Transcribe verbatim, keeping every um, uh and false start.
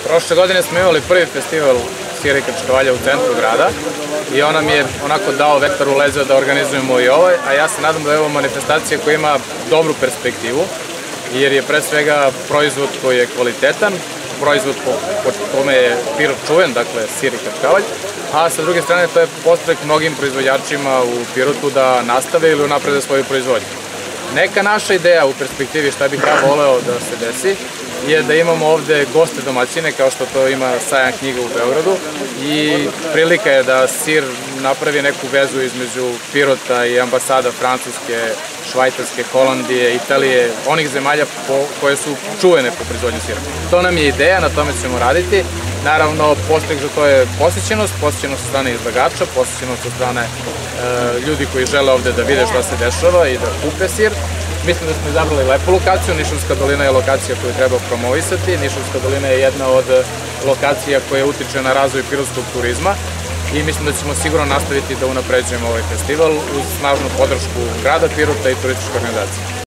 Prošle godine smo imali prvi festival sira i krčkavalja u centru grada i on nam je onako dao vetar u leđa da organizujemo i ovaj, a ja se nadam da je ovo manifestacija koja ima dobru perspektivu, jer je pre svega proizvod koji je kvalitetan, proizvod po, po kome je Pirot čuven, dakle sir i krčkavalj, a sa druge strane to je podstrek mnogim proizvođačima u Pirotu da nastave ili unaprede svoju proizvodnju. Neka naša ideja u perspektivi šta bih ja voleo da se desi je da imamo ovde goste domaćine kao što to ima Sajam knjiga u Beogradu i prilika je da sir napravi neku vezu između Pirota i ambasada Francuske, Švajcarske, Holandije, Italije, onih zemalja koje su čuvene po proizvodnju sira. To nam je ideja, na tome ćemo raditi. Naravno, postrek za to je posjećenost, posjećenost od strane izlagača, posjećenost od strane ljudi koji žele ovde da vide šta se dešava i da kupe sir. Mislim da smo izabrali lepu lokaciju, Nišavska dolina je lokacija koju treba promovisati. Nišavska dolina je jedna od lokacija koja utiče na razvoj pirotskog turizma i mislim da ćemo sigurno nastaviti da unapređujemo ovaj festival uz snažnu podršku grada Pirota i turističke organizacije.